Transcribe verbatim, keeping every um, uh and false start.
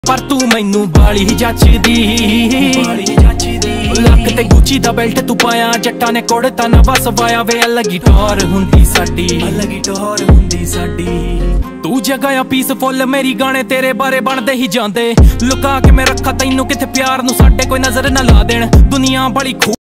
पर तू मैनू बाली जचदी लक ते गुची दा बेल्ट तू पाया जट्टा ने कोड़ता ना बस पाया वे अलग ही टोर हुंदी साडी अलग ही टोर हुंदी साडी तू जगह पीसफुल मेरी गाने तेरे बारे बनदे ही जांदे लुका के मैं रखा तैनू किथे प्यार नू साडे कोई नजर ना ला देण दुनिया बड़ी